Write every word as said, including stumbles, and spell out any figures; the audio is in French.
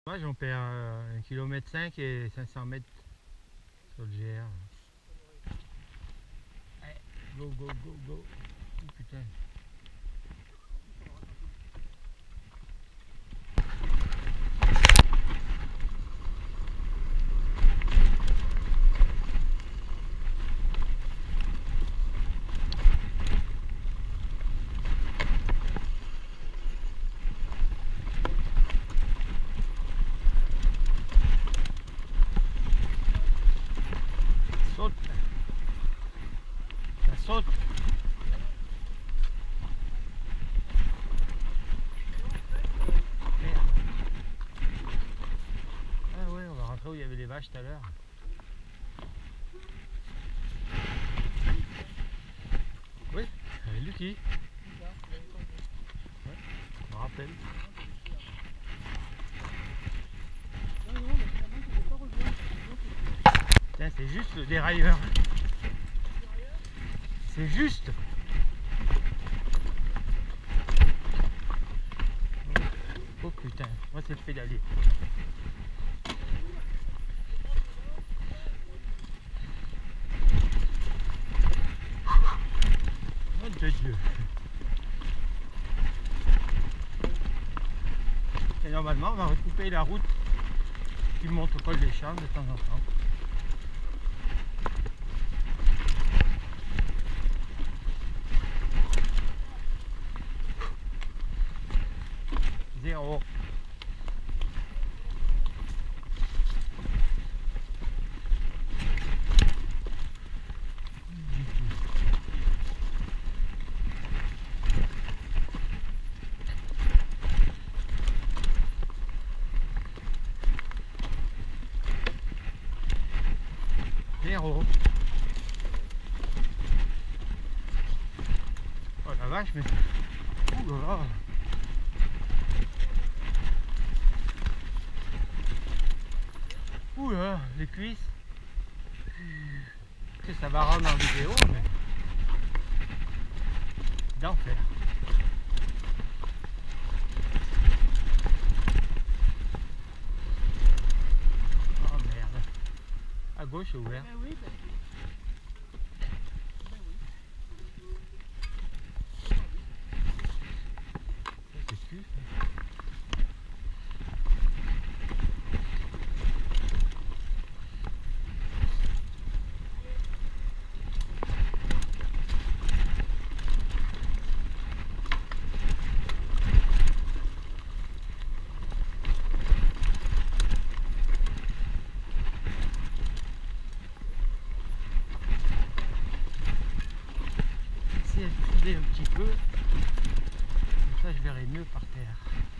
Moi j'en perds un kilomètre cinq et cinq cents mètres sur le G R. Allez, go go go go. Oh putain. Saute. Ça saute. Merde. Ah ouais, on va rentrer où il y avait les vaches tout à l'heure. Oui, avec Lucky. Ouais, je me rappelle. Putain, c'est juste le dérailleur. C'est juste. Oh putain, moi c'est le pédalier. Oh de Dieu. Et normalement on va recouper la route qui monte au col des Champs de temps en temps. Zéro. Zéro. Oh la vache, mais... Ouh là là. Ouh là là, les cuisses. Que ça va rendre en vidéo, mais... d'enfer. Oh merde. À gauche c'est ouvert. Ben oui, ben... C'est cul. Si elle filait un petit peu, comme ça je verrai mieux par terre.